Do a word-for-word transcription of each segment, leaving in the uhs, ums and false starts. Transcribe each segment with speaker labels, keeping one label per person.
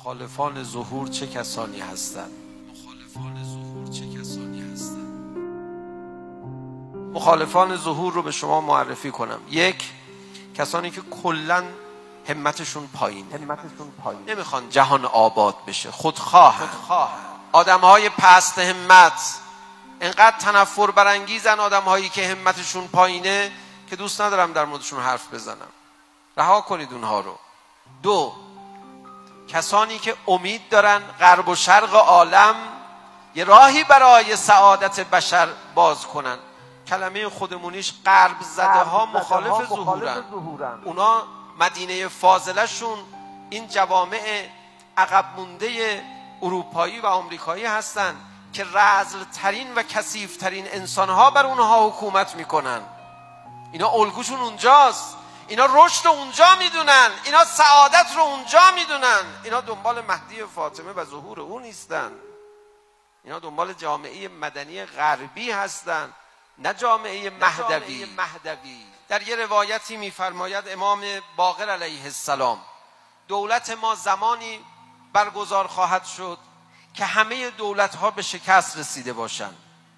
Speaker 1: مخالفان ظهور چه کسانی هستند؟ مخالفان ظهور چه کسانی هستند؟ مخالفان ظهور رو به شما معرفی کنم. یک، کسانی که کلاً همتشون پایین، همتشون پایین، نمیخوان جهان آباد بشه، خودخواه، خودخواه. آدمهای پست همت، انقدر تنفر برانگیزن آدمهایی که همتشون پایینه که دوست ندارم در موردشون حرف بزنم. رها کنید اونها رو. دو، کسانی که امید دارن غرب و شرق عالم یه راهی برای سعادت بشر باز کنن. کلمه خودمونیش غرب زده ها مخالف ظهورن. اونا مدینه فاضله شون این جوامع عقب مونده اروپایی و آمریکایی هستن که رذل ترین و کثیف ترین انسان ها بر اونها حکومت میکنن. اینا الگوشون اونجاست، اینا رشد اونجا میدونن، اینا سعادت رو اونجا میدونن. اینا دنبال مهدی فاطمه و ظهور اون نیستن، اینا دنبال جامعه مدنی غربی هستن، نه جامعه مهدوی. در یه روایتی میفرماید امام باقر علیه السلام دولت ما زمانی برگزار خواهد شد که همه دولت ها به شکست رسیده باشند.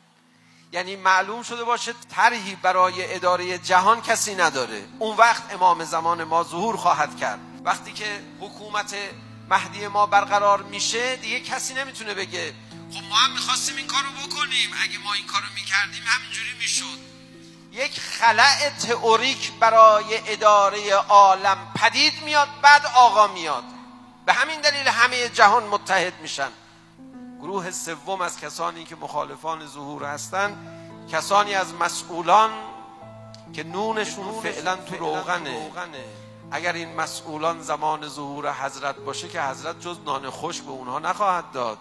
Speaker 1: یعنی معلوم شده باشه طرحی برای اداره جهان کسی نداره. اون وقت امام زمان ما ظهور خواهد کرد. وقتی که حکومت مهدی ما برقرار میشه دیگه کسی نمیتونه بگه خب ما هم میخواستیم این کارو بکنیم، اگه ما این کارو میکردیم همینجوری میشد. یک خلأ تئوریک برای اداره عالم پدید میاد، بعد آقا میاد. به همین دلیل همه جهان متحد میشن. گروه سوم از کسانی که مخالفان ظهور هستند، کسانی از مسئولان که نونشون فعلا تو روغنه. اگر این مسئولان زمان ظهور حضرت باشه که حضرت جز نان خشک به اونها نخواهد داد،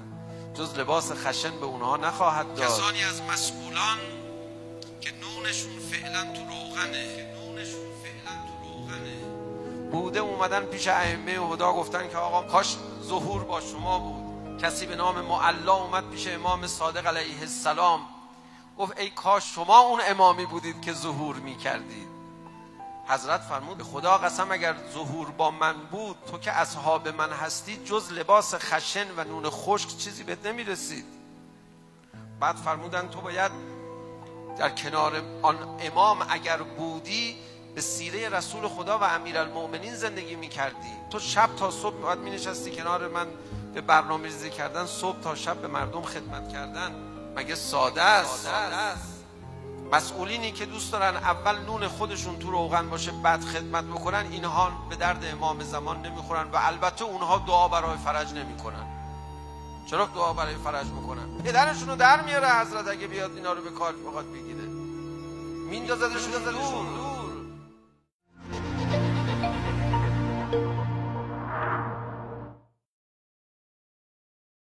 Speaker 1: جز لباس خشن به اونها نخواهد داد. کسانی از مسئولان که نونشون فعلا تو روغنه، نونشون فعلا تو روغنه. بوده اومدن پیش ائمه هدا گفتن که آقا کاش ظهور با شما بود. کسی به نام معلا اومد پیش امام صادق علیه السلام گفت ای کاش شما اون امامی بودید که ظهور میکردید. حضرت فرمود خدا قسم اگر ظهور با من بود تو که اصحاب من هستی جز لباس خشن و نون خشک چیزی بهت نمیرسید. بعد فرمودن تو باید در کنار آن امام اگر بودی به سیره رسول خدا و امیرالمؤمنین زندگی میکردی. تو شب تا صبح باید مینشستی کنار من به برنامه ریزی کردن، صبح تا شب به مردم خدمت کردن. مگه ساده است؟ مسئولینی که دوست دارن اول نون خودشون تو روغن باشه بعد خدمت بکنن، اینها به درد امام زمان نمیخورن و البته اونها دعا برای فرج نمیکنن. چرا دعا برای فرج میکنن؟ پدرشون رو در میاره حضرت اگه بیاد اینا رو به کار بخواد بگیره، میندازدشون دور.